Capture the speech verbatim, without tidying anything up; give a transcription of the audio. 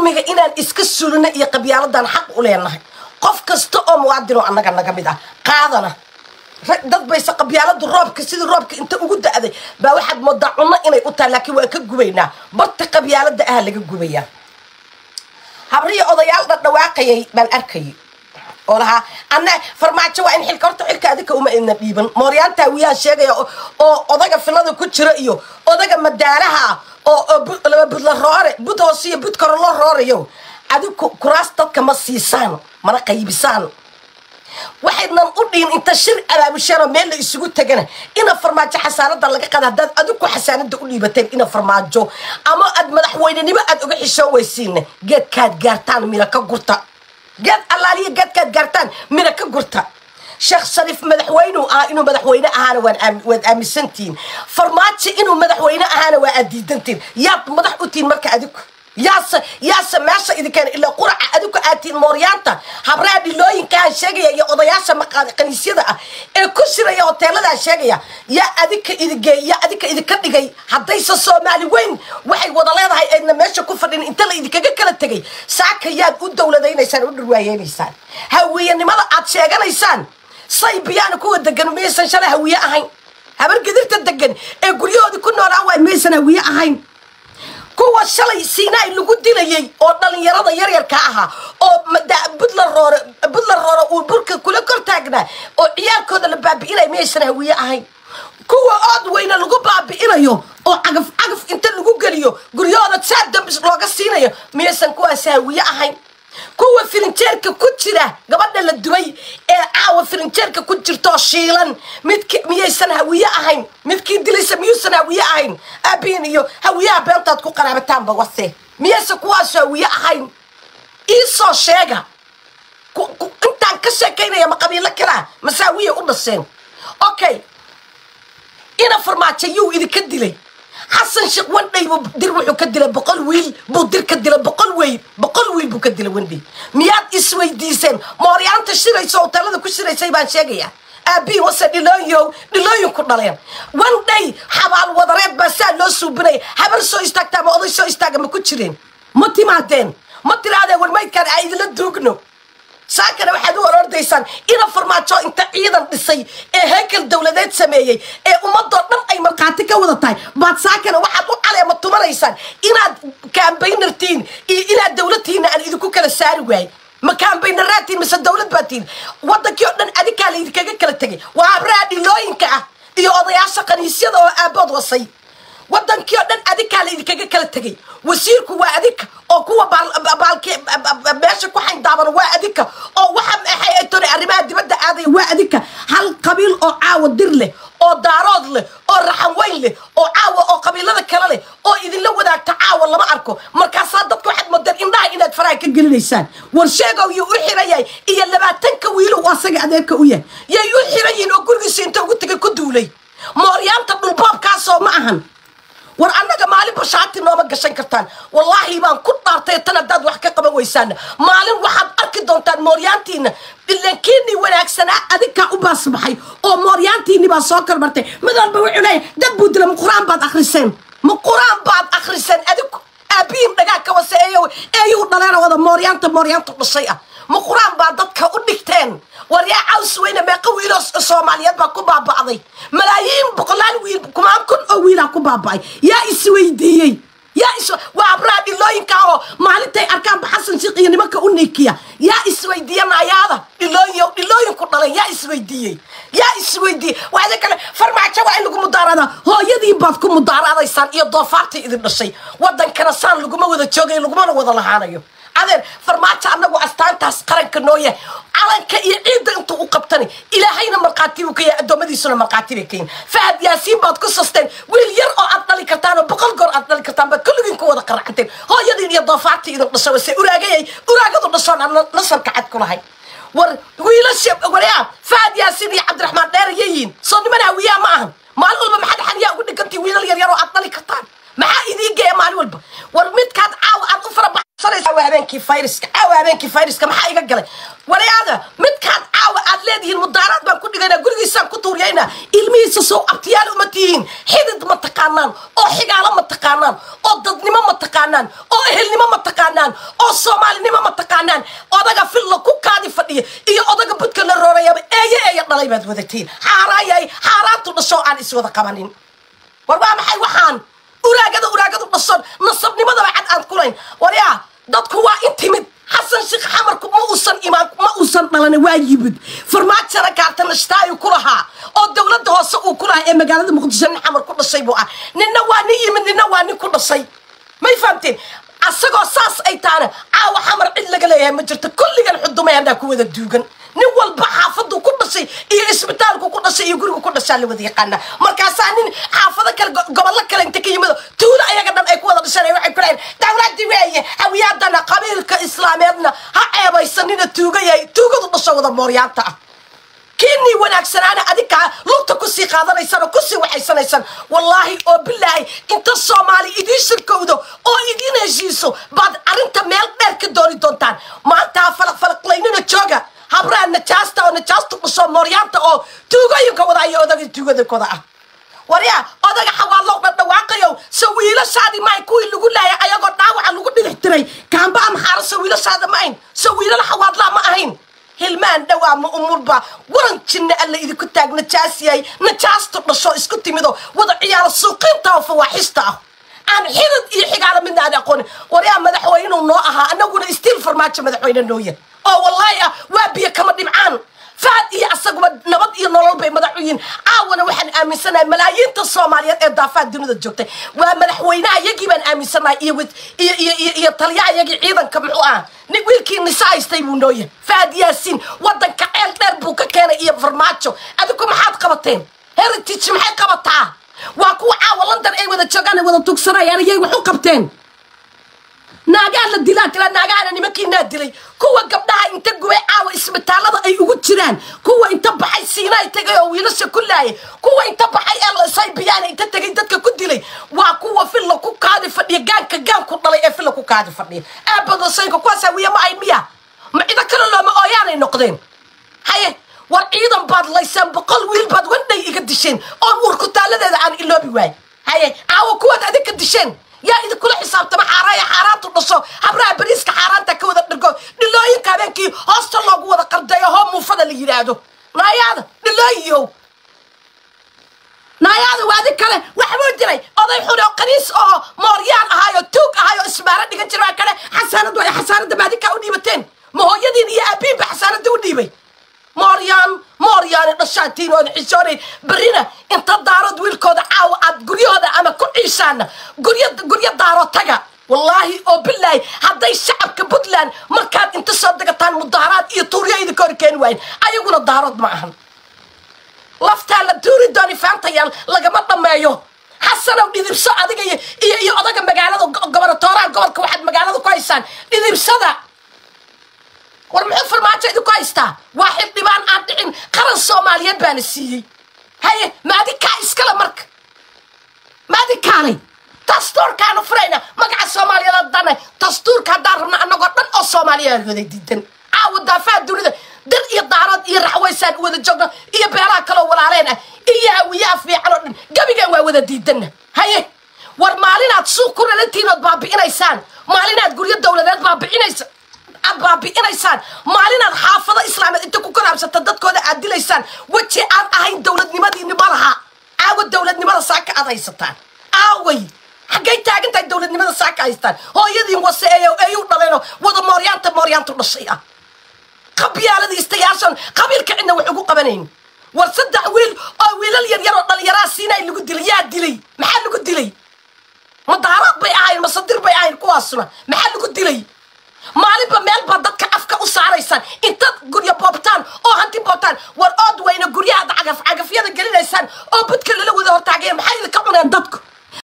dulmiga inaan iska sulno iyo qabyaaladaan xaq u leenahay qof kasta oo muwaadin oo annaga naga mid ah qaadana dad baysa qabyaaladu roobka sidii roobka inta ugu da'day baa waxaad moodaa cunno inay u tahay laakiin waa ka gubaynaa barta qabyaalada ah laga gubayaa habriyo odayaal dhawaaqayay baan arkayay oo laha anna farmaajo waa in xilka horta xilka adika uma idna dhiiban mooryaanta wiyaan sheegaya oo odaga filada ku jira iyo odaga madaalaha oo laba budla roore bud hoosiyo bud kor loo roorayo adiku kuraas dadka ma siisaan mana qaybisaan waxaynan u dhiin inta shir abaabusheeno meel la isugu tagana ina farmaajo xasaanada laga qada dad adiku xasaanada u dhiibateen ina farmaajo ama ad madaxweynenimo aad uga xishoo weysiin geedkaad gaartaan mira ka gurta geed allaaliya geedkaad gaartaan mira ka gurta sheekh shariif madaxweyne ah inuu madaxweyne ahaana waan waad aaminsantiin farmaajo inuu madaxweyne ahaana waa adiidantiin yaad madax u tiin marka adiku yaas yaas meesha idinkaan ila quraca adiku aatiin mooryaanta habraa dhilooyinkaan sheegaya iyo odayaasha maqaad qaniisyada ah ee ku shiraya hoteelada sheegaya yaa adika idigay yaa adika idinka dhigay haddaysa Soomaali weyn waxay wada leedahay ayna meesha ku fadhin inta la idinkaga kala tagay saaka yaad u dawladaynaysaan u dhurwaayeynaysan hawiyanimada aad sheeganaysaan say biyaan ku degan meesan shalay hawiye ahayn habar gadirta degan ee guryahoodii ku noolaa waa meesan hawiye ahayn kuwa shalay Siinay lagu dilayay oo dhalinyarada yar yar ka aha oo budla roore budla roore uu burka kula kor taagnaa oo ciyaalkooda la baabi'inay meeshan hawiye ahayn kuwa aad weyna lagu baabi'inayo oo cagaf cagaf inta lagu galiyo guryahooda saadam looga siinayo meeshan kuwaas hawiye ahayn kuwa filinjeerka ku jira gabadha la dubay ee caawa filinjeerka ku jirto shiilan midkii miyaysan hawiye ahayn midkii dilaysa miyuusan hawiye ahayn aabin iyo hawiyaha beentaad ku qaraabataan ba wase miyaysa kuwaas hawiye ahayn iisoo sheega intaan ka sheekaynaya ma qabiilo kala masaawiye u dhaseen okay ina farmaajo yuu idinka dilay حسن شيخ وندي بدر وحو كدله بقول ويل بدر كدله بقول ويل بقول ويل بو كدله وندي مياد اسوي ديسن موريان تشري سوتلada ku shiraysay baan sheegaya abi wasa dhilooyo dhilooyo ku dhaleen wandey xabaal wadareed ba saa loo suubinay habar soo istaagta ma oday soo istaaga ma ku jireen ma timaadeen ma tiraade war maydkan ay idila duugno saakana waxaad u orordaysaan ina farmaajo inta ciidan dhisay ee heekal dawladeed sameeyay ee ummadoo dhan ay marqaati ka wada tahay baad saakana waxaad u caleema tumanaysaan inaad kaambaynartiin iyo inaad dawladtiina aan idinku kala saari waay ma kaambaynaraatiin mise dawlad baatiin wadankii oo dhan adikaa la idinkaga kala tegay waa habraa dhilooyinka ah iyo odayaasha qaniisyada oo aabood wasay wadankii oo dhan adikaa la idinkaga kala tegay wasiirku waa adika oo kuwa baalki meesha ku xaydaaban waa adika oo waxa maxay ay tiri arrimaha dibadda aaday waa adika hal qabiil oo caawa dir leh oo daarood leh oo raxan weyn leh oo caawa oo qabiilada kale leh oo idin la wadaagta caawa lama arko markaas dadku waxaad moodeen indhaha inaad faraha ka gelinaysaan war sheegow iyo u xirayay iyo labaatan ka wiil oo asaga adeerka u yahay yay u xirayin oo gurigiisa inta ugu tagay ku duulay mooryaanta dhulbaabkaas oo ma ahan war annaga maalin bashaati nooma gashan kartaan wallahi baan ku dhaartay tan dad wax ka qaban weysaan maalin waxaad arki doontaan mooryaantiina bilankiini wanaagsan adika u baasbaxay oo mooryaantiini baa soo karmartay midalba wuxuu leeyahay dad buu dilay quraan baad akhriseen ma quraan baad akhriseen adiku abiin dhagaa ka waseeyo eeyu dhaleena wada mooryaanta mooryaanta dhashay ah ma quraan baad dadka u dhigteen war yaa caws weyna meeqa wiil oo Soomaaliyeed baa ku baaba'day malaayiin boqolaal wiil kumaan kun oo wiil ku baaba'ay yaa isweydiiyay yaa is waa abraa dhilooyinka oo maalintay arkaan Xasan Sheekh iyo nimanka u neekiya yaa isweydiiyanaayada dhilooyo dhilooyin ku dhalan yaa isweydiiyay yaa isweydiiyay waxa kale farmaajo waa in lagu mudaarada hooyadii baad ku mudaaradaysaan iyo doofaartii idin dhashay wadankana saan lagu ma wada joogay lagu ma wada lahaanayo adeer farmaajo anagu astaantaas qaranka nooya calanka iyo ciidda intuu u qabtani ilaahayna marqaati uu ka yahay adoomadiisuna marqaati bay keen Fahad Yaasiin baad ku sasteen wiil yar oo aad dhali kartaan oo boqol goor aad dhali kartaan baad kulligiin ku wada qaracteen hooyadii iyo doofaartii idin dhashay wase uraagay uraagadu dhashaan nasabka cad ku lahay war wiilasha wariyaa Fahad Yaasiin iyo Cabdiraxmaan dheer yihiin soo nimana wiya ma ahan maalin walba maxad xaniya ugu dhigantii wiilal yar yar oo aad dhali kartaan maxaa idin geey maalin walba war midkaad caaw aad u fara baxsanaysaa habeenkii fayraska caaw habeenkii fayraska maxaa iga galay wariyaada midkaad caaw aad leedihiin mudaarad baan ku dhigaynaa gurigiisaan ku tuuriyayna ilmihiisa soo abtiyaal uma tihiin xidid ma taqaanaan oo xigaalo ma taqaanaan oo dadnimo ma taqaanaan oo ehelnimo ma taqaanaan oo dhashay baad wadatiin xaaraayay xaaraantu dhasho aan iswada qabanin war waa maxay waxaan uraagada uraagadu dhasho nasabnimada cad aan kulayn waryaa dadku waa intimid حسن شيخ حمركم ما وصل إيمان ما وصل ملنا واجب فرمات سنة كارت نشتاي وكلها أو الدولة دهوس وكلها إما قالت مقدسين حمر كل شيء بقى ننواني من ننواني كل شيء ما يفهمتين السجوا صاص أي تانا عاو حمر إلا قليها مجرت كل جن حدو ما يمدك وذا الدوجن نوال بحافظ وكل شيء إيه اسم تالك وكل شيء يقول كل شيء اللي وذي قلنا مركزانين حافظك قبل لك كلام تكيمه تولا يا قدام أكواد الشرعي وعي كلام دولة دواية هوياتنا قبيل كإسلامنا ها أبا يسنين التوجا يا توجا تنشوا ذا مورياتا كني وانا أكسرنا أديك لقطة كسي قادر يسنا كسي وحيسنا يسنا والله أو بالله أنت الصومالي إديش الكودو أو إدين يجيسو بعد أنت مال مالك دوري دونتان ما أنت فلق فلق ليننا تشوجا habra na chasta o na chasta so morianta o tuuga yuka wada iyo odaga tuugada koda ah wariya odaga xawaalo badda waaqayo sawiila saadi ma ku lagu laaya ayago dhaawac lagu dhigtiray kaamba am xaar sawiila saada ma ayn sawiila xawaadla ma ahayn hilmaan dhawaa ma umurba waran jinna alla idinku taagna jaasiyay na chasta dhasho isku timido wada ciyaar suuqinta oo fawaaxista ah aan xidid iyo xigaala mid aan aqoon wariya madaxweynuhu noo aha anaguna istiil farmaajo madaxweyne nooyay oo wallahi waa biyo kama dhibcaan faad iyo asaguma nabad iyo nolol bay madaxweyne caawana waxaan aaminsanahay malaayiinta Soomaaliyeed ee daafaad dunida joogtay waa madaxweynaha yagii baan aaminsanahay iyo iyo iyo iyo taliyaha yagii ciidanka muxuu ah nin wiilkii nisaastay buu nooyay faad yaasin wadanka ceel dheer buu ka keenay iyo farmaajo adigu maxaad qabateen heritage maxay qabataa waa kuwa caawa London ay wada joogaan wada tugsanayaan ayay wax u qabteen naagaan la dilaa tira naagaana nimankiina dilay kuwa gabdhaha inta gubay caawa isbitaalada ay ugu jiraan kuwa inta baxay siinay tagay oo wiilasha ku laayay kuwa inta baxay ee say biyaan inta tagay dadka ku dilay waa kuwa fil ku qaadi fadhiya gaanka gaan ku dhalay ee fil ku qaadi fadhiya aabado sayko kuwa sawiya ma ay miya ma ida kale lama ooyaanay noqdeen haye war ciidan baad laysan boqol wiil baad wanday iga disheen oo uur ku taaladeeda aan iloobi waay haye caawa kuwa adika disheen يا إذا كل حساب تبع حرايا حارات النصو حبرا بريسك حارات كوذا درجو دلوين كابنكي هاستل الله جوا ذكرتيه هم مفضل يجرادو ناياد دلويو ناياد وهذا كله وحمود جري أضيف حنا قريس أو ماريان هايو توك هايو اسمارة دي كتير كله حسانة دوي حسانة دبادي كوني بتين ما هو يدين يا أبي بحسانة دودي بي ماريان ماريان الشاتين والعشرين برينا انت دارد ويلكود عاو عاد قريه هذا اما كل عيشان قريه قريه دارد تجا والله او بالله هذا الشعب كبدلان مركات انت صدقتان مظاهرات iyo tuuriyada korkeen wayn ayaguna daarad ma ahan lafta la tuuri dooni faantayal lagama dhameeyo xasan oo dhidibso adiga iyo iyo odaga magaalada goboltooraha gobolka waxaad magaalada ku haysaan dhidibsada ورمح فرماتي دو كايستا واحد دبان عادين قرن الصوماليات بان السيي هاي ما دي كايس كلا مرك ما دي كالي تستور كانوا فرينا مقع الصوماليات الدانا تستور كدارنا أنه قطن أو الصوماليات هذي ديدن عاود دافع دون ذا در إيه دارات إيه رحويسان وذا جوغنا إيه بيلا كلا ولا علينا إيه ويا في على قبي جوا وذا ديدن هاي ورمالينا تسوق كل التينات بابي إنسان مالينا تقول الدولة ذات بابي إنسان أبابي إنسان مالنا الحافظة إسلامية أنت كل عم ستدد كذا عدل إنسان وجه أن أهين دولة نمدي نمرها أو الدولة نمرها ساك أذا يستان أوي حقيقة تاجن تاج دولة نمرها ساك يستان هو يدي وسائل أيو أيو نلينه وده ماريان تماريان ترشيا قبيل الذي استياسن قبيل كأنه وحقوق بنين وصدق ويل أو ويل اللي يرى اللي يرى سينا اللي قد لي يدلي محل قد لي مدارات بيعين مصدر بيعين كواسنا محل قد لي maalinba meelba dadka afka u saaraysan inta guryo boobtaan oo hanti boobtaan war ood weyna guryaha cagaf cagafyada gelinaysaan oo budka lala wada hortaagay maxay ka cuneen dadku